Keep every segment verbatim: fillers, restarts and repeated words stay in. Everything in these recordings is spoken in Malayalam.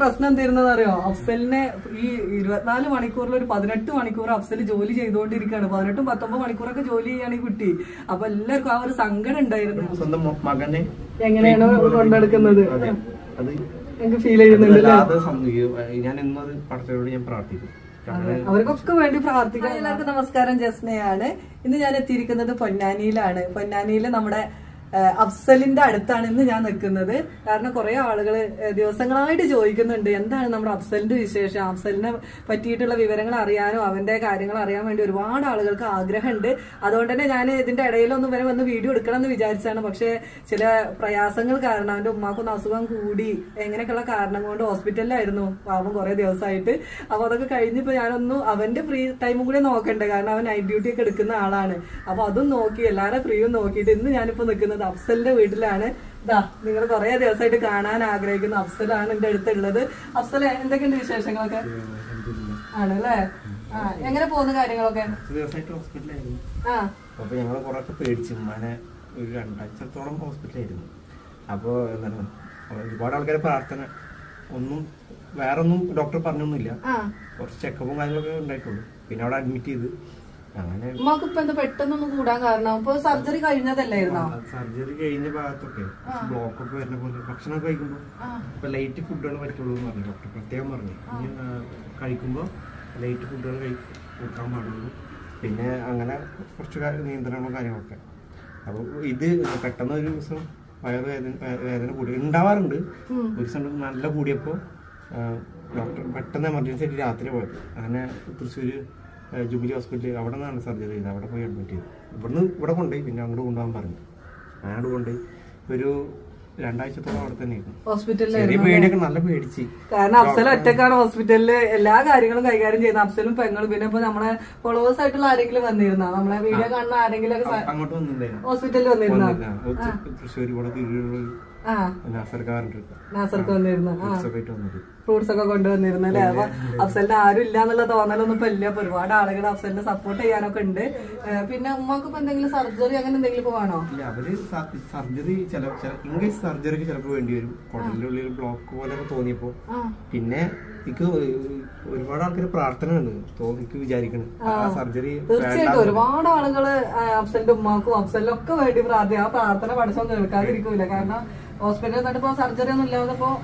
പ്രശ്നം എന്തായിരുന്നെന്ന് അറിയോ? അഫ്സലിനെ ഈ ഇരുപത്തിനാല് മണിക്കൂറിൽ ഒരു പതിനെട്ട് മണിക്കൂർ അഫ്സൽ ജോലി ചെയ്തുകൊണ്ടിരിക്കുകയാണ്. പതിനെട്ടും പത്തൊമ്പത് മണിക്കൂറൊക്കെ ജോലി ചെയ്യാണ് ഈ കുട്ടി. അപ്പൊ എല്ലാവർക്കും ആ ഒരു സങ്കടം ഉണ്ടായിരുന്നു. സ്വന്തം മകനെ എങ്ങനെയാണ് കൊണ്ടെടുക്കുന്നത് എനിക്ക് ഫീൽ ചെയ്യുന്നുണ്ട്. ഞാൻ എന്നത് പടത്തോട് ഞാൻ പ്രാർത്ഥിക്കും. അവർക്കൊക്കെ വേണ്ടി പ്രാർത്ഥിക്കാം. എല്ലാവർക്കും നമസ്കാരം, ജസ്നയാണ്. ഇന്ന് ഞാൻ എത്തിയിരിക്കുന്നത് പൊന്നാനിയിലാണ്. പൊന്നാനിയില് നമ്മുടെ അഫ്സലിന്റെ അടുത്താണ് ഇന്ന് ഞാൻ നിൽക്കുന്നത്. കാരണം കുറെ ആളുകൾ ദിവസങ്ങളായിട്ട് ചോദിക്കുന്നുണ്ട് എന്താണ് നമ്മുടെ അഫ്സലിന്റെ വിശേഷം, അഫ്സലിനെ പറ്റിയിട്ടുള്ള വിവരങ്ങൾ അറിയാനോ അവന്റെ കാര്യങ്ങൾ അറിയാൻ വേണ്ടി ഒരുപാട് ആളുകൾക്ക് ആഗ്രഹമുണ്ട്. അതുകൊണ്ട് തന്നെ ഞാൻ ഇതിന്റെ ഇടയിലൊന്നും വരെ വന്ന് വീഡിയോ എടുക്കണം എന്ന് വിചാരിച്ചാണ്. പക്ഷെ ചില പ്രയാസങ്ങൾ കാരണം അവന്റെ ഉമ്മാക്കൊന്ന് അസുഖം കൂടി എങ്ങനെയൊക്കെയുള്ള കാരണം കൊണ്ട് ഹോസ്പിറ്റലിലായിരുന്നു പാവം കുറെ ദിവസമായിട്ട്. അപ്പൊ അതൊക്കെ കഴിഞ്ഞിപ്പോ ഞാനൊന്നും അവന്റെ ഫ്രീ ടൈമും കൂടെ നോക്കണ്ടേ, കാരണം അവൻ നൈറ്റ് ഡ്യൂട്ടി ഒക്കെ എടുക്കുന്ന ആളാണ്. അപ്പൊ അതും നോക്കി എല്ലാവരുടെ ഫ്രീയും നോക്കിയിട്ട് ഇന്ന് ഞാനിപ്പോ നിൽക്കുന്നത് അഫ്സലിന്റെ വീട്ടിലാണ്. ഇതാ നിങ്ങൾ കുറെ ദിവസമായിട്ട് കാണാൻ ആഗ്രഹിക്കുന്ന അഫ്സലാണ് എന്റെ അടുത്തുള്ളത്. അഫ്സൽ, എന്തൊക്കെയുണ്ട് വിശേഷങ്ങളൊക്കെ? ആണല്ലേ? ആ, എങ്ങനെ പോകുന്ന കാര്യങ്ങളൊക്കെ? ആ അപ്പൊ ഞങ്ങള് കുറെയൊക്കെ പേടിച്ചു. ഉമ്മാനെ ഒരു രണ്ടാഴ്ചത്തോളം ഹോസ്പിറ്റലായിരുന്നു. അപ്പൊ എന്താണ് ഒരുപാട് ആൾക്കാരെ പ്രാർത്ഥന, ഒന്നും വേറൊന്നും ഡോക്ടർ പറഞ്ഞൊന്നുമില്ല. കുറച്ച് ചെക്കപ്പും കാര്യങ്ങളൊക്കെ ഉണ്ടായിട്ടുള്ളൂ. പിന്നെ അവിടെ അഡ്മിറ്റ് ചെയ്ത് അങ്ങനെ. ഉമ്മാക്ക് ഇപ്പൊ എന്താ പെട്ടെന്നൊന്നും കൂടാൻ കാരണം? ഇപ്പൊ സർജറി കഴിഞ്ഞതല്ലായിരുന്നോ? സർജറി കഴിഞ്ഞ ഭാഗത്തൊക്കെ ബ്ലോക്ക് ഒക്കെ വരുന്ന പോലെ ഭക്ഷണമൊക്കെ കഴിക്കുമ്പോ ഇപ്പൊ ലൈറ്റ് ഫുഡുകൾ പറ്റുള്ളൂ എന്ന് പറഞ്ഞു ഡോക്ടർ പ്രത്യേകം പറഞ്ഞു. ഇനി കഴിക്കുമ്പോ ലൈറ്റ് ഫുഡുകൾ കൊടുക്കാൻ പാടുള്ളൂ. പിന്നെ അങ്ങനെ കുറച്ച് നിയന്ത്രണങ്ങളും കാര്യങ്ങളൊക്കെ. അപ്പൊ ഇത് പെട്ടെന്ന് ഒരു ദിവസം വയറ് വേദന വേദന കൂടി ഉണ്ടാവാറുണ്ട്. ഒരു ദിവസം നല്ല കൂടിയപ്പോ ഡോക്ടർ പെട്ടെന്ന് എമർജൻസി ആയിട്ട് രാത്രി പോയത്. അങ്ങനെ തൃശ്ശൂര് ജൂബിലി ഹോസ്പിറ്റലിൽ അവിടെ നിന്നാണ് സർജറി ചെയ്തത്. അവിടെ പോയി അഡ്മിറ്റ് ചെയ്തു. ഇവിടുന്ന് ഇവിടെ കൊണ്ടുപോയി, പിന്നെ അങ്ങോട്ട് കൊണ്ടുപോകാൻ പറഞ്ഞു. അങ്ങോട്ട് കൊണ്ടുപോയി ഒരു രണ്ടാഴ്ചത്തോളം അവിടെ തന്നെയായിരുന്നു ഹോസ്പിറ്റലിൽ. പേടിയൊക്കെ നല്ല പേടിച്ച്, കാരണം അഫ്സൽ ഒറ്റക്കാണ് ഹോസ്പിറ്റലില് എല്ലാ കാര്യങ്ങളും കൈകാര്യം ചെയ്യുന്നത്. അഫ്സലും പെങ്ങളും പിന്നെ ഇപ്പൊ നമ്മളെ ഫോളോവേഴ്സ് ആയിട്ടുള്ള ആരെങ്കിലും വന്നിരുന്നോ? നമ്മളെ വീഡിയോ കാണുന്ന ആരെങ്കിലും അങ്ങോട്ട് വന്നിട്ടുണ്ടായിരുന്നു, ഹോസ്പിറ്റലിൽ വന്നിരുന്നോ? തൃശ്ശൂർ ഇവിടെ തിരുവനന്തപുരം നാസർക്ക് വന്നിരുന്നു. ഫ്രൂട്ട്സ് ഒക്കെ കൊണ്ടുവന്നിരുന്നു അല്ലെ? അപ്പൊ അഫ്സലിന് ആരും ഇല്ല എന്നുള്ള തോന്നലൊന്നും ഇപ്പൊ ഇല്ല. ഒരുപാട് ആളുകൾ അഫ്സലിനെ സപ്പോർട്ട് ചെയ്യാനൊക്കെ ഉണ്ട്. പിന്നെ ഉമ്മക്ക് ഇപ്പൊ എന്തെങ്കിലും സർജറി അങ്ങനെ എന്തെങ്കിലും ഇപ്പൊ വേണോ? അവര് സർജറി ചില ഇംഗ്ലീഷ് സർജറിക്ക് ചിലപ്പോൾ വേണ്ടി വരും. കുടലിന്റെ ഉള്ളിൽ ബ്ലോക്ക് പോലെ തോന്നിയപ്പോ പിന്നെ എനിക്ക് ഒരുപാട് ആൾക്കാർ പ്രാർത്ഥന ഉണ്ട് തോന്നിക്ക് വിചാരിക്കണം സർജറി. തീർച്ചയായിട്ടും ഒരുപാട് ആളുകള് അഫ്സലിന്റെ ഉമ്മാക്കും അഫ്സലിനൊക്കെ വേണ്ടി പ്രാർത്ഥന. ആ പ്രാർത്ഥന പഠിച്ചോ കേൾക്കാതിരിക്കൂല. കാരണം ഹോസ്പിറ്റലിൽ നിന്നിട്ടിപ്പോ സർജറി ഒന്നും ഇല്ലാതെ ഇപ്പൊ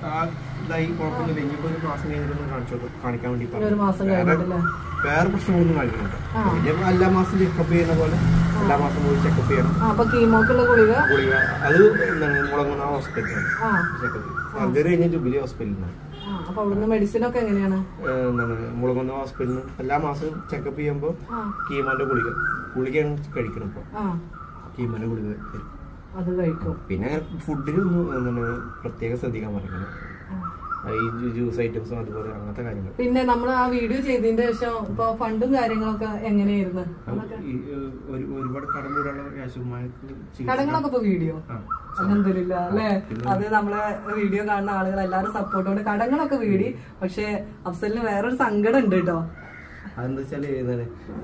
കാണിക്കാൻ വേണ്ടി ഒരു മാസം കഴിഞ്ഞിട്ടില്ലേ? വേറെ പ്രശ്നമൊന്നും കാണിക്കുന്നുണ്ട്. എല്ലാ മാസം ചെക്കപ്പ് ചെയ്യുന്ന പോലെ എല്ലാ മാസം പോയി ചെക്കപ്പ് ചെയ്യണം. അപ്പൊ കീമോക്കുള്ള ഗുളിക ഗുളിക അത് എന്താണ് മുളങ്ങുന്ന ഹോസ്പിറ്റലാണ് ചെക്കപ്പ്. സർജറി കഴിഞ്ഞ ജൂബിലി ഹോസ്പിറ്റലിനാണ്. അപ്പൊ അവിടുന്ന് മെഡിസിൻ ഒക്കെ എങ്ങനെയാണ്? എന്താണ് മുളങ്ങുന്ന ഹോസ്പിറ്റലിന് എല്ലാ മാസവും ചെക്കപ്പ് ചെയ്യുമ്പോ കീമോന്റെ ഗുളിക ഗുളികയാണ് കഴിക്കണം. ഇപ്പൊ കീമോന്റെ ഗുളിക അത് കഴിക്കും. പിന്നെ ഫുഡിലൊന്നും എന്താണ് പ്രത്യേകം ശ്രദ്ധിക്കാൻ പറയുന്നത്, ഈ ജ്യൂസ് ഐറ്റംസും അതുപോലെ അങ്ങനത്തെ കാര്യങ്ങൾ. പിന്നെ നമ്മൾ ആ വീഡിയോ ചെയ്തതിന്റെ ശേഷം ഇപ്പൊ ഫണ്ടും കാര്യങ്ങളൊക്കെ എങ്ങനെയായിരുന്നു? ഒരുപാട് കടം വീടാനുള്ള കടങ്ങളൊക്കെ ഇപ്പൊ വീഡിയോ അൽഹംദുലില്ല അല്ലെ? അത് നമ്മളെ വീഡിയോ കാണുന്ന ആളുകൾ എല്ലാവരും സപ്പോർട്ടോണ്ട് കടങ്ങളൊക്കെ വീടി. പക്ഷെ അഫ്സലിന് വേറൊരു സങ്കടം ഉണ്ട് കേട്ടോ. അതെന്താ വെച്ചാല് എന്താണ്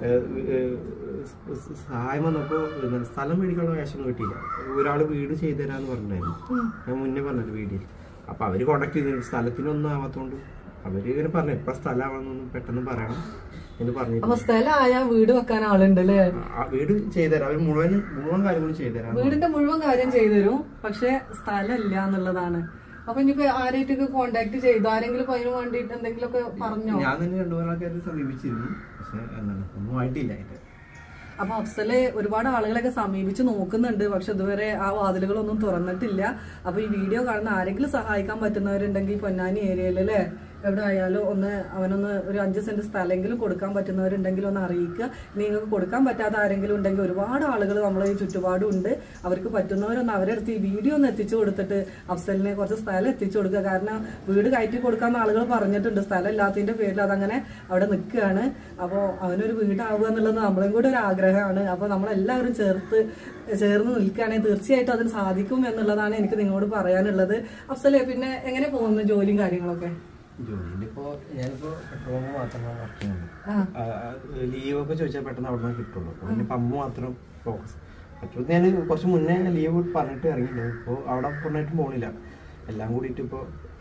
സഹായം വന്നപ്പോ സ്ഥലം മേടിക്കാനുള്ള ക്യാഷൊന്നും കിട്ടിയില്ല. ഒരാള് വീട് ചെയ്തു തരാന്ന് പറഞ്ഞിട്ടുണ്ടായിരുന്നു, ഞാൻ മുന്നേ പറഞ്ഞത് വീഡിയോയിൽ. അപ്പൊ അവര് കോണ്ടാക്ട് ചെയ്തു. സ്ഥലത്തിനൊന്നും ആവാത്തോണ്ട് അവര് ഇങ്ങനെ പറഞ്ഞു എപ്പ സ്ഥലമാണെന്നൊന്നും പെട്ടെന്ന് പറയണം എന്ന് പറഞ്ഞു. അപ്പൊ സ്ഥലമായ വീട് വെക്കാൻ ആളുണ്ട് അല്ലേ? വീട് ചെയ്തുതരാം, അവര് മുഴുവൻ മുഴുവൻ കാര്യങ്ങളും ചെയ്തുതരാം. വീടിന്റെ മുഴുവൻ കാര്യം ചെയ്തുതരും. പക്ഷെ സ്ഥലമില്ല എന്നുള്ളതാണ്. അപ്പൊ ഇനിയിപ്പോ ആരായിട്ടൊക്കെ കോണ്ടാക്ട് ചെയ്തു? ആരെങ്കിലും അതിന് വേണ്ടിട്ട് എന്തെങ്കിലും ഒക്കെ പറഞ്ഞോ? ഞാൻ തന്നെ രണ്ടുപേരും ആൾക്കാരെ സമീപിച്ചിരുന്നു, പക്ഷെ ഒന്നും ആയിട്ടില്ല. അപ്പൊ അഫ്സല് ഒരുപാട് ആളുകളൊക്കെ സമീപിച്ച് നോക്കുന്നുണ്ട്. പക്ഷെ ഇതുവരെ ആ വാതിലുകളൊന്നും തുറന്നിട്ടില്ല. അപ്പൊ ഈ വീഡിയോ കാണുന്ന ആരെങ്കിലും സഹായിക്കാൻ പറ്റുന്നവരുണ്ടെങ്കിൽ പൊന്നാനി ഏരിയയിൽ അല്ലെ എവിടെ ആയാലും ഒന്ന് അവനൊന്ന് ഒരു അഞ്ച് സെന്റ് സ്ഥലമെങ്കിലും കൊടുക്കാൻ പറ്റുന്നവരുണ്ടെങ്കിൽ ഒന്ന് അറിയിക്കുക. നിങ്ങൾക്ക് കൊടുക്കാൻ പറ്റാത്ത ആരെങ്കിലും ഉണ്ടെങ്കിൽ ഒരുപാട് ആളുകൾ നമ്മളെ ഈ ചുറ്റുപാടും ഉണ്ട്. അവർക്ക് പറ്റുന്നവരൊന്ന് അവരെ അടുത്ത് ഈ വീഡിയോ ഒന്ന് എത്തിച്ചു കൊടുത്തിട്ട് അഫ്സലിനെ കുറച്ച് സ്ഥലം എത്തിച്ചു കൊടുക്കുക. കാരണം വീട് കയറ്റി കൊടുക്കാമെന്ന് ആളുകൾ പറഞ്ഞിട്ടുണ്ട്. സ്ഥലം ഇല്ലാത്തതിന്റെ പേരിൽ അതങ്ങനെ അവിടെ നിൽക്കുകയാണ്. അപ്പോൾ അവനൊരു വീടാവുക എന്നുള്ളത് നമ്മളെയും കൂടെ ഒരു ആഗ്രഹമാണ്. അപ്പോൾ നമ്മളെല്ലാവരും ചേർത്ത് ചേർന്ന് നിൽക്കുകയാണെങ്കിൽ തീർച്ചയായിട്ടും അതിന് സാധിക്കും എന്നുള്ളതാണ് എനിക്ക് നിങ്ങളോട് പറയാനുള്ളത്. അഫ്സലെ, പിന്നെ എങ്ങനെ പോകുന്നു ജോലിയും കാര്യങ്ങളൊക്കെ? ജോലിയിലിപ്പോ ഞാനിപ്പോ പെട്രോൾ പമ്പ് മാത്രമാണ് വർക്ക് ചെയ്യുന്നത്. ലീവൊക്കെ ചോദിച്ചാൽ പെട്ടെന്ന് അവിടെ നിന്ന് കിട്ടുള്ളൂ. പിന്നെ പമ്പ് മാത്രം ഫോക്കസ്. മറ്റൊന്ന് ഞാൻ കുറച്ച് മുന്നേ ലീവ് പറഞ്ഞിട്ട് ഇറങ്ങിയില്ല. ഇപ്പൊ അവിടെ പൂർണ്ണമായിട്ടും പോണില്ല. എല്ലാം കൂടിയിട്ട് ഇപ്പൊ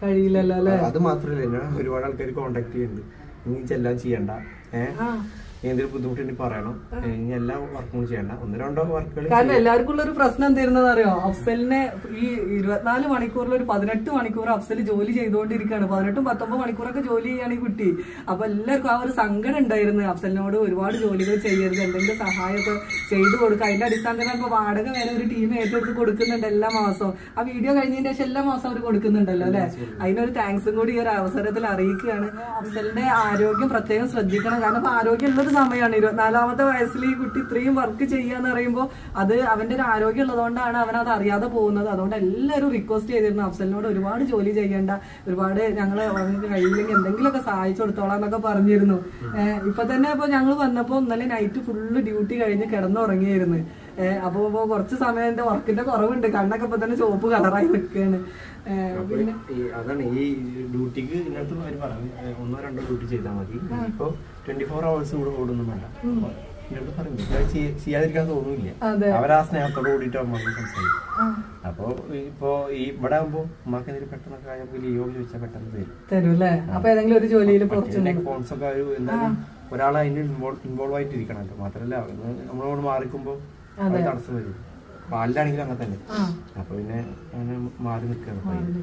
കഴിയില്ലല്ലോ അല്ലെ. അത് മാത്രല്ല എന്നെ ഒരുപാട് ആൾക്കാർ കോണ്ടാക്ട് ചെയ്യുന്നുണ്ട്, നീ ചെല്ലാൻ ചെയ്യണ്ട, ഏഹ് എന്തെങ്കിലും ബുദ്ധിമുട്ടുണ്ടെങ്കിൽ പറയണം, ഇനി എല്ലാ വർക്കും ചെയ്യണ്ട, ഒന്ന് രണ്ടോ വർക്കുകൾ. കാരണം എല്ലാവർക്കും ഉള്ള ഒരു പ്രശ്നം എന്തായിരുന്നെന്ന് അറിയോ, അഫ്സലിനെ ഈ ഇരുപത്തിനാല് മണിക്കൂറിൽ ഒരു പതിനെട്ട് മണിക്കൂർ അഫ്സൽ ജോലി ചെയ്തുകൊണ്ടിരിക്കുകയാണ്. പതിനെട്ടും പത്തൊമ്പത് മണിക്കൂറൊക്കെ ജോലി ചെയ്യാണ് ഈ കുട്ടി. അപ്പൊ എല്ലാവർക്കും ആ ഒരു സങ്കടം ഉണ്ടായിരുന്നു, അഫ്സലിനോട് ഒരുപാട് ജോലികൾ ചെയ്യരുത്, എന്തെങ്കിലും സഹായമൊക്കെ ചെയ്തു കൊടുക്കുക. അതിന്റെ അടിസ്ഥാനത്തിൽ ഇപ്പൊ വാടക വരെ ഒരു ടീം ഏറ്റെടുത്ത് കൊടുക്കുന്നുണ്ട് എല്ലാ മാസവും. ആ വീഡിയോ കഴിഞ്ഞതിന് ശേഷം എല്ലാ മാസവും അവർ കൊടുക്കുന്നുണ്ടല്ലോ അല്ലെ. അതിനൊരു താങ്ക്സും കൂടി ഈ ഒരു അവസരത്തിൽ അറിയിക്കുകയാണ്. അഫ്സലിന്റെ ആരോഗ്യം പ്രത്യേകം ശ്രദ്ധിക്കണം, കാരണം ഇപ്പൊ ആരോഗ്യം ഉള്ളത് സമയമാണ്. ഇരുപത്തിനാലാമത്തെ വയസ്സിൽ ഈ കുട്ടി ഇത്രയും വർക്ക് ചെയ്യാന്ന് പറയുമ്പോൾ അത് അവന്റെ ഒരു ആരോഗ്യം ഉള്ളതുകൊണ്ടാണ് അവൻ അത് അറിയാതെ പോകുന്നത്. അതുകൊണ്ട് എല്ലാവരും റിക്വസ്റ്റ് ചെയ്തിരുന്നു അഫ്സലിനോട് ഒരുപാട് ജോലി ചെയ്യേണ്ട, ഒരുപാട് ഞങ്ങള് അവർക്ക് കഴിയില്ലെങ്കിൽ എന്തെങ്കിലുമൊക്കെ സഹായിച്ചു കൊടുത്തോളാം എന്നൊക്കെ പറഞ്ഞിരുന്നു. ഇപ്പൊ തന്നെ ഇപ്പൊ ഞങ്ങൾ വന്നപ്പോ ഇന്നലെ നൈറ്റ് ഫുള്ള് ഡ്യൂട്ടി കഴിഞ്ഞ് കിടന്നുറങ്ങിയായിരുന്നു. ഏഹ് അപ്പൊ കുറച്ച് സമയം എന്റെ വർക്കിന്റെ കുറവുണ്ട്, കണ്ണൊക്കെ ഇപ്പൊ തന്നെ ചുവപ്പ് കളറായി നിൽക്കുകയാണ്. അതാണ് ഈ ഡ്യൂട്ടിക്ക് ഇതിനകത്ത് അവർ പറഞ്ഞു ഒന്നോ രണ്ടോ ഡ്യൂട്ടി ചെയ്താൽ മതി, ഇപ്പൊ ട്വന്റി ഫോർ അവേഴ്സ് കൂടെ ഓടുന്നും വേണ്ട. ചെയ്യാതിരിക്കാൻ തോന്നുന്നില്ല, അവരാ സ്നേഹത്തോട് കൂടിയിട്ട് അമ്മ സംസാരിക്കും. അപ്പൊ ഇപ്പൊ ഈ ഇവിടെ ആകുമ്പോ ഉമ്മാക്ക് എന്തെങ്കിലും പെട്ടെന്നൊക്കെ ആയപ്പോ ലീവ് ചോദിച്ചാൽ പെട്ടെന്ന് തരും തരൂല്ലേ. അപ്പൊ ഏതെങ്കിലും ഒരു ജോലിയിൽ ഫോൺസൊക്കെ എന്തായാലും ഒരാൾ അതിന് ഇൻവോൾവ് ആയിട്ട് ഇരിക്കണല്ലോ. മാത്രല്ല നമ്മളോട് മാറിക്കുമ്പോ തടസ്സം വരും. പാലിലാണെങ്കിലും അങ്ങനെ തന്നെ. അപ്പൊ പിന്നെ അങ്ങനെ മാറി നിൽക്കുകയാണ്.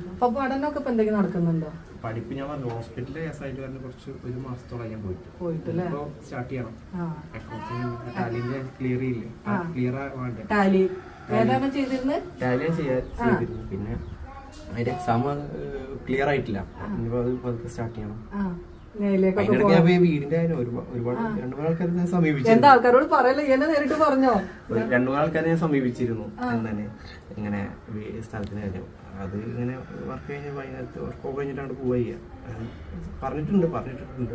പഠിപ്പ് ഞാൻ പറഞ്ഞു ഹോസ്പിറ്റലിൽ കേസായിട്ട് തന്നെ കുറച്ച് ഒരു മാസത്തോളം ഞാൻ പോയിട്ട് ഇപ്പൊ സ്റ്റാർട്ട് ചെയ്യണം. ടാലിന്റെ ക്ലിയർ ചെയ്യില്ല, ക്ലിയർ ആവാണ്ട് ടാലി ഞാൻ ചെയ്തിരുന്നു. പിന്നെ അതിന്റെ എക്സാം ക്ലിയർ ആയിട്ടില്ല, ഇനിയിപ്പോ അത് പതുക്കെ സ്റ്റാർട്ട് ചെയ്യണം. വീടിന്റെ ഒരുപാട് രണ്ടുമൂന്ന് ആൾക്കാരെ ഞാൻ സമീപിച്ചിരുന്നു ആൾക്കാരോട് പറയല്ലോ നേരിട്ട് പറഞ്ഞോ രണ്ടുമൂന്ന് ആൾക്കാരെ ഞാൻ സമീപിച്ചിരുന്നു തന്നെ ഇങ്ങനെ സ്ഥലത്തിന് കാര്യം. അത് ഇങ്ങനെ വർക്ക് കഴിഞ്ഞ വൈകുന്നേരത്ത് വർക്ക് കഴിഞ്ഞിട്ടാണ് പോവുക. പറഞ്ഞിട്ടുണ്ട് പറഞ്ഞിട്ടുണ്ട്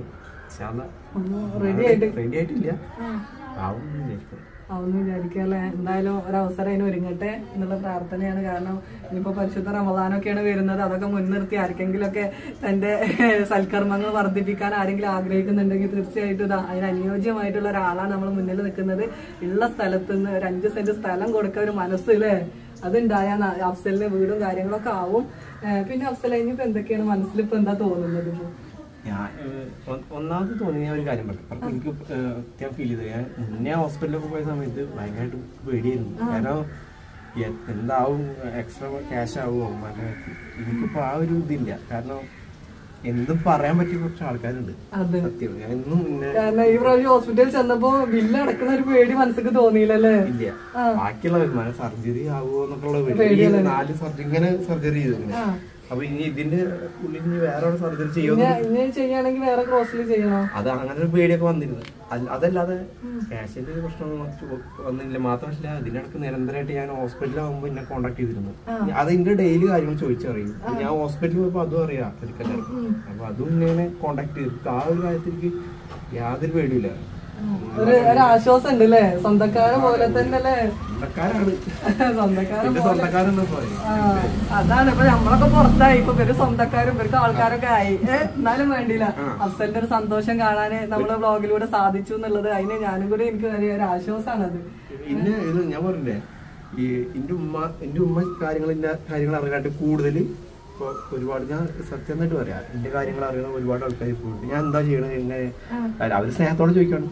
റെഡി ആയിട്ടില്ല, ആവും വിചാരിക്കും ആവുന്നു വിചാരിക്കുക അല്ലെ. എന്തായാലും ഒരവസരം അതിന് ഒരുങ്ങട്ടെ എന്നുള്ള പ്രാർത്ഥനയാണ്. കാരണം ഇനിയിപ്പോ പരിശുദ്ധ റമദാനൊക്കെയാണ് വരുന്നത്, അതൊക്കെ മുൻനിർത്തി ആർക്കെങ്കിലും ഒക്കെ തന്റെ സൽക്കർമ്മങ്ങൾ വർദ്ധിപ്പിക്കാൻ ആരെങ്കിലും ആഗ്രഹിക്കുന്നുണ്ടെങ്കിൽ തീർച്ചയായിട്ടും ഇതാ അതിന് അനുയോജ്യമായിട്ടുള്ള ഒരാളാണ് നമ്മൾ മുന്നിൽ നിൽക്കുന്നത്. ഉള്ള സ്ഥലത്ത് നിന്ന് ഒരു അഞ്ച് സെന്റ് സ്ഥലം കൊടുക്കുക, ഒരു മനസ്സ് അല്ലേ, അതുണ്ടായാൽ അഫ്സലിന് വീടും കാര്യങ്ങളൊക്കെ ആവും. പിന്നെ അഫ്സൽ ഇനിയിപ്പോ എന്തൊക്കെയാണ് മനസ്സിൽ ഇപ്പൊ എന്താ തോന്നുന്നത്? ഞാൻ ഒന്നാമത് തോന്നിയ ഒരു കാര്യം പറഞ്ഞു, എനിക്ക് അത്യാവശ്യം ഫീൽ ചെയ്തത് ഞാൻ മുന്നേ ഹോസ്പിറ്റലിലൊക്കെ പോയ സമയത്ത് ഭയങ്കരമായിട്ട് പേടിയായിരുന്നു. കാരണം എന്താവും എക്സ്ട്രാ ക്യാഷ് ആവുമോ മറ്റേ. എനിക്കിപ്പോ ആ ഒരു ഇതില്ല, കാരണം എന്തും പറയാൻ പറ്റിയ കുറച്ച് ആൾക്കാരുണ്ട്. സത്യം ഞാൻ എന്നും ഈ പ്രാവശ്യം ഹോസ്പിറ്റലിൽ ചെന്നപ്പോ ബില്ല് അടക്കുന്ന ഒരു പേടി മനസ്സിക്ക് തോന്നിയില്ലല്ലേ? ഇല്ല, ബാക്കിയുള്ള സർജറി ആവുമോ എന്നൊക്കെയുള്ള പേടി. നാല് സർജറി ഇങ്ങനെ സർജറി ചെയ്തു. അപ്പൊ ഇനി ഇതിന്റെ ഉള്ളിൽ ഇനി വേറെ സർജറി ചെയ്യുകയാണെങ്കിൽ വേറെ ക്രോസിൽ ചെയ്യണോ? അത് അങ്ങനെ ഒരു പേടിയൊക്കെ വന്നിരുന്നു. അതല്ലാതെ ക്യാഷിന്റെ പ്രശ്നമൊന്നും വന്നില്ല. മാത്രമല്ല ഇതിനിടക്ക് നിരന്തരമായിട്ട് ഞാൻ ഹോസ്പിറ്റലിലാവുമ്പോ എന്നെ കോണ്ടാക്ട് ചെയ്തിരുന്നു. അതിന്റെ ഡെയിലി കാര്യങ്ങൾ ചോദിച്ചറിയും. ഞാൻ ഹോസ്പിറ്റലിൽ പോയപ്പോ അതും അറിയാം എനിക്കെല്ലാവർക്കും. അപ്പൊ അതും ഇങ്ങനെ കോണ്ടാക്ട് ചെയ്തു. ആ ഒരു കാര്യത്തിലേക്ക് യാതൊരു പേടിയില്ല. ഒരു ആശ്വാസം ഉണ്ട് അല്ലേ? സ്വന്തക്കാരെ പോലെ തന്നെ അല്ലേ? സ്വന്തക്കാരൻ അതാണ്. ഇപ്പൊ നമ്മളൊക്കെ പുറത്തായി, ഇപ്പൊ ഇവര് സ്വന്തക്കാരും ഇവർക്ക് ആൾക്കാരൊക്കെ ആയി. എന്നാലും വേണ്ടിയില്ല, അഫ്സലിന്റെ ഒരു സന്തോഷം കാണാന് നമ്മള് വ്ളോഗിലൂടെ സാധിച്ചു എന്നുള്ളത് അതിന് ഞാനും കൂടി എനിക്ക് വലിയ ഒരു ആശ്വാസമാണത്. പിന്നെ ഇത് ഞാൻ പറഞ്ഞില്ലേ, ഈ എന്റെ ഉമ്മ എന്റെ ഉമ്മ കാര്യങ്ങളിന്റെ കാര്യങ്ങൾ അറിയാനായിട്ട് കൂടുതൽ ഇപ്പൊ ഒരുപാട് ഞാൻ സത്യമായിട്ട് പറയാം, എന്റെ കാര്യങ്ങൾ അറിയണ ഒരുപാട് ആൾക്കാർ പോയിട്ട് ഞാൻ എന്താ ചെയ്യണത് എങ്ങനെ അവര് സ്നേഹത്തോടെ ചോദിക്കണം.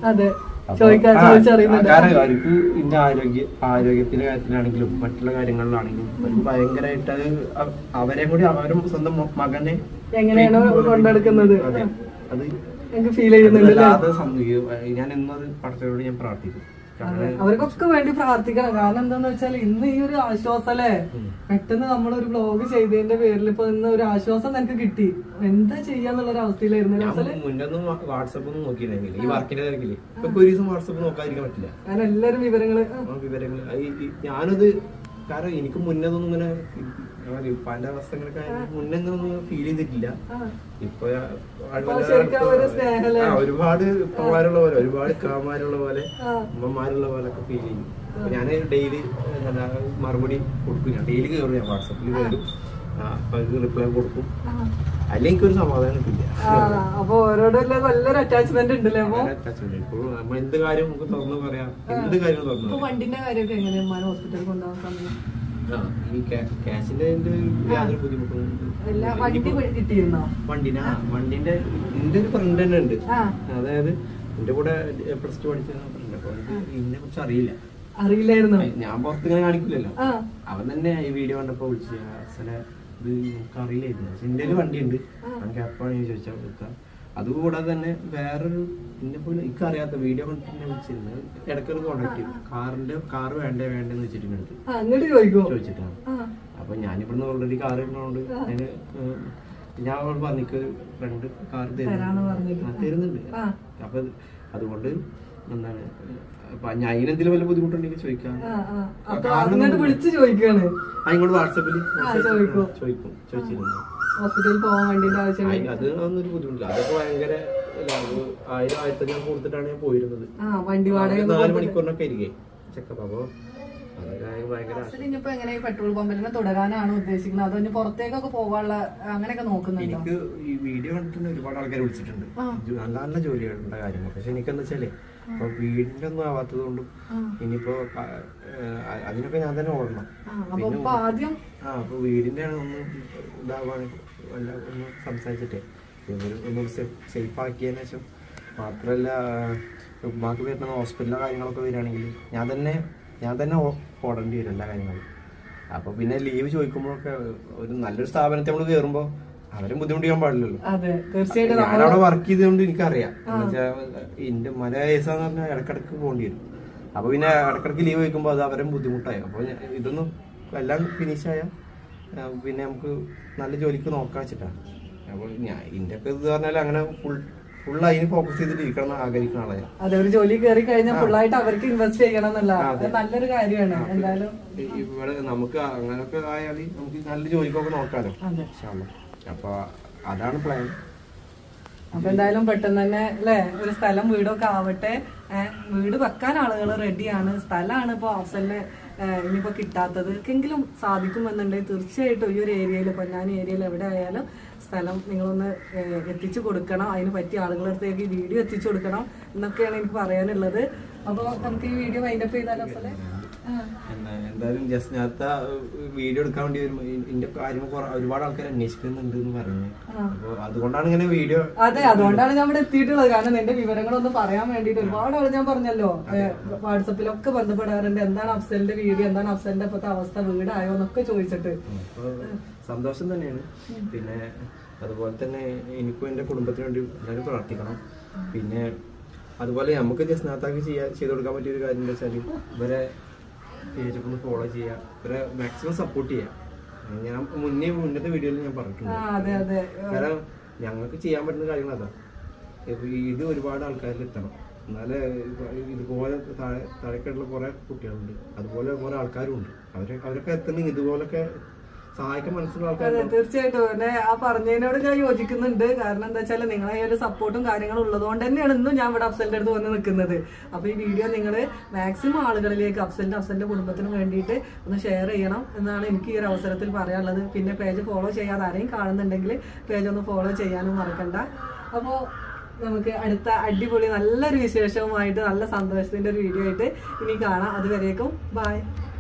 കാരണം അവർക്ക് എന്റെ ആരോഗ്യ ആരോഗ്യത്തിന്റെ കാര്യത്തിലാണെങ്കിലും മറ്റുള്ള കാര്യങ്ങളിലാണെങ്കിലും അവർക്ക് ഭയങ്കരമായിട്ട് അത് അവരെ കൂടി അവരും സ്വന്തം മകനെ എങ്ങനെയാണോ കൊണ്ടെടുക്കുന്നത് അത് ഫീൽ ചെയ്യുന്നുണ്ട്. ഞാൻ എന്നത് പടത്തോട് ഞാൻ പ്രാർത്ഥിക്കും. അവർക്കൊക്കെ വേണ്ടി പ്രാർത്ഥിക്കണം. കാരണം എന്താന്ന് വെച്ചാൽ ഇന്ന് ഈ ഒരു ആശ്വാസം അല്ലേ, പെട്ടെന്ന് നമ്മളൊരു വ്ലോഗ് ചെയ്തതിന്റെ പേരിൽ ഇപ്പൊ ഇന്ന് ഒരു ആശ്വാസം നിനക്ക് കിട്ടി. എന്താ ചെയ്യാന്നുള്ളൊരു അവസ്ഥയിലായിരുന്നു. മുന്നൊന്നും വാട്സപ്പ് ഒന്നും നോക്കിയില്ലെങ്കിൽ ഈ വർക്കിന്റെ തിരക്കില് ഇപ്പൊ ഒരു ദിവസം വാട്സപ്പ് നോക്കാതിരിക്കാൻ പറ്റില്ല. കാരണം എല്ലാരും വിവരങ്ങള് വിവരങ്ങള് ഞാനത് കാരണം എനിക്ക് മുന്നൊന്നും ഇങ്ങനെ പല അവസ്ഥകളൊക്കെ മുന്നൊന്നും ഫീൽ ചെയ്തിട്ടില്ല. ഇപ്പൊ ഒരുപാട് ഉപ്പമാരുള്ള പോലെ ഒരുപാട് കാമാരുള്ള പോലെ ഉമ്മമാരുള്ള പോലെ ഒക്കെ ഫീൽ ചെയ്യും. ഞാൻ ഡെയിലി മറുപടി കൊടുക്കും. ഞാൻ ഡെയിലി കയറും, ഞാൻ വാട്സപ്പിൽ കയറും, റിപ്ലൈ കൊടുക്കും. അല്ലെങ്കിൽ എനിക്കൊരു സമാധാനം ഇല്ല. അപ്പൊ ഓരോട് നല്ലൊരു അറ്റാച്ച്മെന്റ് ഉണ്ടല്ലേ? അറ്റാച്ച്മെന്റ് ഇപ്പോഴും നമ്മൾ എന്ത് കാര്യം നമുക്ക് തുറന്നു പറയാം, എന്ത് കാര്യം തുറന്നു. വണ്ടിന്റെ കാര്യമൊക്കെ എങ്ങനെയാണ് ഹോസ്പിറ്റലിൽ കൊണ്ടുപോകാൻ സമയം? ഈ ക്യാഷിന്റെ യാതൊരു ബുദ്ധിമുട്ടും കിട്ടിയിരുന്നോ? വണ്ടിന വണ്ടിന്റെ എന്റെ ഒരു ഫ്രണ്ട് തന്നെ ഉണ്ട്. അതായത് എന്റെ കൂടെ പ്ലസ് ടു പഠിച്ച ഫ്രണ്ട്. അപ്പൊ ഇതിനെ കുറിച്ച് അറിയില്ല അറിയില്ലായിരുന്നു. ഞാൻ പുറത്തിങ്ങനെ കാണിക്കില്ലല്ലോ. അവൻ തന്നെ ഈ വീഡിയോ കണ്ടപ്പോ വിളിച്ചു അസല ഇത് നമുക്ക് അറിയില്ലായിരുന്നു. പക്ഷെ എന്റെ ഒരു വണ്ടിയുണ്ട്, നമുക്ക് എപ്പോഴാണ് ചോദിച്ചാൽ കൊടുക്കാം. അതുകൂടാതെ തന്നെ വേറൊരു എന്നെ പോലെ എനിക്ക് അറിയാത്ത വീഡിയോ കണ്ടിട്ട് എന്നെ വിളിച്ചിരുന്നത് ഇടയ്ക്കൊരു കോണ്ടാക്ട് ചെയ്യും. കാറിന്റെ കാർ വേണ്ടേ വേണ്ടെന്ന് വെച്ചിട്ടുണ്ട് ചോദിച്ചിട്ടാണ്. അപ്പൊ ഞാനിവിടുന്ന് ഓൾറെഡി കാർ ഇടുന്നതുകൊണ്ട് അതിന് ഞാൻ പറഞ്ഞിക്ക് ഫ്രണ്ട് കാർ തരുന്നുണ്ട്. അപ്പൊ അതുകൊണ്ട് എന്താണ് ഞാൻ അതിനെന്തെങ്കിലും വല്ല ബുദ്ധിമുട്ടുണ്ടെങ്കിൽ ചോദിക്കാം. അതിങ്ങോട്ട് വാട്സാപ്പിൽ ചോദിക്കും ചോദിച്ചിരുന്നു. ഹോസ്പിറ്റലിൽ പോകാൻ വേണ്ടിന്റെ ആവശ്യം അത് ഒന്നൊരു ബുദ്ധിമുട്ടില്ല. അതൊക്കെ ഭയങ്കര ആയിരം ആയിരത്തി അഞ്ഞൂറ് കൊടുത്തിട്ടാണ് ഞാൻ പോയിരുന്നത്. വണ്ടി വാടക നാല് മണിക്കൂറിനൊക്കെ ഇരിക്കേ ചെക്കപ്പ്. അപ്പൊ ഇനിയിപ്പോ എങ്ങനെ പെട്രോൾ പമ്പിൽ തന്നെ തുടരാനാണ് ഉദ്ദേശിക്കുന്നത്, അതോ ഇനി പുറത്തേക്കൊക്കെ പോകാനുള്ള അങ്ങനെയൊക്കെ നോക്കുന്നുണ്ടോ? എനിക്ക് ഈ വീഡിയോ കണ്ടിട്ട് ഒരുപാട് ആൾക്കാർ വിളിച്ചിട്ടുണ്ട് നല്ല നല്ല ജോലികളുടെ കാര്യങ്ങൾ. പക്ഷെ എനിക്കെന്താ വെച്ചാലേ ഇപ്പൊ വീടിന്റെ ഒന്നും ആവാത്തത് കൊണ്ടും ഇനിയിപ്പോ അതിനൊക്കെ ഞാൻ തന്നെ ഓടണം. ആദ്യം ആ അപ്പൊ വീടിന്റെ ഒന്ന് ഇതാവാണ് വല്ല ഒന്ന് സംസാരിച്ചിട്ടേ ഒന്നും സേഫ് ആക്കിയതിനു ശേഷം മാത്രല്ല ഉമ്മാക്ക് വരുന്ന ഹോസ്പിറ്റലിലെ കാര്യങ്ങളൊക്കെ വരികയാണെങ്കിൽ ഞാൻ തന്നെ ഞാൻ തന്നെ ഓടേണ്ടി വരും എല്ലാ കാര്യങ്ങളും. അപ്പൊ പിന്നെ ലീവ് ചോദിക്കുമ്പോഴൊക്കെ ഒരു നല്ലൊരു സ്ഥാപനത്തെ നമ്മൾ കയറുമ്പോ അവരും ബുദ്ധിമുട്ടിക്കാൻ പാടില്ലല്ലോ. ഞാനവിടെ വർക്ക് ചെയ്തുകൊണ്ട് എനിക്കറിയാം. എന്റെ മല കേസാന്ന് പറഞ്ഞാൽ ഇടക്കിടക്ക് പോകേണ്ടി വരും. അപ്പൊ പിന്നെ ഇടക്കിടക്ക് ലീവ് ചോദിക്കുമ്പോൾ അത് അവരും ബുദ്ധിമുട്ടായി. അപ്പൊ ഇതൊന്നും എല്ലാം ഫിനിഷായ പിന്നെ നമുക്ക് നല്ല ജോലിക്ക് നോക്കാൻ വെച്ചിട്ടാണ്. അപ്പൊ ഞാൻ ഇതിന്റെ ഒക്കെ ഇത് പറഞ്ഞാൽ അങ്ങനെ ഫുൾ ഫുൾ അതിന് ഫോക്കസ് ചെയ്തിട്ട് ഇരിക്കണം ആഗ്രഹിക്കുന്ന ആളെ. അതെ, ഒരു ജോലി കയറി കഴിഞ്ഞാൽ ഫുള്ളായിട്ട് അവർക്ക് ഇൻവെസ്റ്റ് ചെയ്യണം എന്നല്ല, നല്ലൊരു കാര്യമാണ്. എന്തായാലും ഇവിടെ നമുക്ക് അങ്ങനൊക്കെ ആയാൽ നമുക്ക് നല്ല ജോലിക്കൊക്കെ നോക്കാലോ. അപ്പൊ അതാണ് പ്ലാൻ. അപ്പൊ എന്തായാലും പെട്ടെന്ന് തന്നെ അല്ലെ ഒരു സ്ഥലം വീടൊക്കെ ആവട്ടെ. വീട് വെക്കാൻ ആളുകൾ റെഡിയാണ്. സ്ഥലമാണ് ഇപ്പൊ അഫ്സലിന് ഇനിയിപ്പോ കിട്ടാത്തത്. എങ്കിലും സാധിക്കുമെന്നുണ്ടെങ്കിൽ തീർച്ചയായിട്ടും ഈ ഒരു ഏരിയയിൽ പൊന്നാനി ഏരിയയിൽ എവിടെ ആയാലും സ്ഥലം നിങ്ങളൊന്ന് എത്തിച്ചു കൊടുക്കണം. അതിന് പറ്റിയ ആളുകളുടെ അടുത്തേക്ക് വീഡിയോ എത്തിച്ചു കൊടുക്കണം എന്നൊക്കെയാണ് എനിക്ക് പറയാനുള്ളത്. അപ്പൊ നമുക്ക് ഈ വീഡിയോ വൈൻഡപ്പ് ചെയ്താലോ അഫ്സലെ? എന്തായാലും ജസ്റ്റ് നേരത്തെ വീഡിയോ എടുക്കാൻ വേണ്ടി ഇതിന്റെ കാര്യം ഒരുപാട് ആൾക്കാർ അന്വേഷിക്കുന്നുണ്ട് എന്ന് പറഞ്ഞു. അപ്പൊ അതുകൊണ്ടാണ് ഇങ്ങനെ വീഡിയോ. അതെ, അതുകൊണ്ടാണ് ഞാൻ ഇവിടെ എത്തിയിട്ടുള്ളത്. കാരണം എന്റെ വിവരങ്ങളൊന്ന് പറയാൻ വേണ്ടിട്ട് ഒരുപാട് ആൾ ഞാൻ പറഞ്ഞല്ലോ വാട്സപ്പിലൊക്കെ ബന്ധപ്പെടാറുണ്ട്. എന്താണ് അഫ്സലിന്റെ വീഡിയോ, എന്താണ് അഫ്സലിന്റെ ഇപ്പോഴത്തെ അവസ്ഥ, വീടായോ എന്നൊക്കെ ചോദിച്ചിട്ട്. സന്തോഷം തന്നെയാണ്. പിന്നെ അതുപോലെ തന്നെ എനിക്കും എന്റെ കുടുംബത്തിന് വേണ്ടി എല്ലാവരും പ്രാർത്ഥിക്കണം. പിന്നെ അതുപോലെ നമുക്ക് ജസ്നാത്താക്ക് ചെയ്യാൻ ചെയ്ത് കൊടുക്കാൻ പറ്റിയൊരു കാര്യം എന്താ വെച്ചാൽ ഇവരെ പേജൊക്കെ ഒന്ന് ഫോളോ ചെയ്യുക, ഇവരെ മാക്സിമം സപ്പോർട്ട് ചെയ്യുക. ഞാൻ മുന്നേ മുന്നത്തെ വീഡിയോയിൽ ഞാൻ പറഞ്ഞിട്ടുണ്ട്. കാരണം ഞങ്ങൾക്ക് ചെയ്യാൻ പറ്റുന്ന കാര്യങ്ങൾ അതാ. ഇത് ഒരുപാട് ആൾക്കാരിൽ എത്തണം. എന്നാലേ ഇതുപോലെ താഴെ താഴെക്കായിട്ടുള്ള കുറെ കുട്ടികളുണ്ട്, അതുപോലെ കുറെ ആൾക്കാരും ഉണ്ട്. അവരെ അവരൊക്കെ എത്തണമെങ്കിൽ ഇതുപോലൊക്കെ സഹായിക്കാൻ മനസ്സിലുള്ള ആൾക്കാർ. തീർച്ചയായിട്ടും എന്നെ ആ പറഞ്ഞതിനോട് ഞാൻ യോജിക്കുന്നുണ്ട്. കാരണം എന്താ വെച്ചാൽ നിങ്ങളെ ഒരു സപ്പോർട്ടും കാര്യങ്ങളും ഉള്ളതുകൊണ്ട് തന്നെയാണ് ഇന്നും ഞാൻ ഇവിടെ അഫ്സലിന്റെ അടുത്ത് വന്ന് നിൽക്കുന്നത്. അപ്പൊ ഈ വീഡിയോ നിങ്ങൾ മാക്സിമം ആളുകളിലേക്ക് അഫ്സലിന്റെ അഫ്സലിന്റെ കുടുംബത്തിന് വേണ്ടിയിട്ട് ഒന്ന് ഷെയർ ചെയ്യണം എന്നാണ് എനിക്ക് ഈ ഒരു അവസരത്തിൽ പറയാനുള്ളത്. പിന്നെ പേജ് ഫോളോ ചെയ്യാതെ ആരെയും കാണുന്നുണ്ടെങ്കിൽ പേജ് ഒന്ന് ഫോളോ ചെയ്യാനും മറക്കണ്ട. അപ്പോൾ നമുക്ക് അടുത്ത അടിപൊളി നല്ലൊരു വിശേഷവുമായിട്ട് നല്ല സന്തോഷത്തിന്റെ ഒരു വീഡിയോ ആയിട്ട് ഇനി കാണാം. അതുവരേക്കും ബൈ.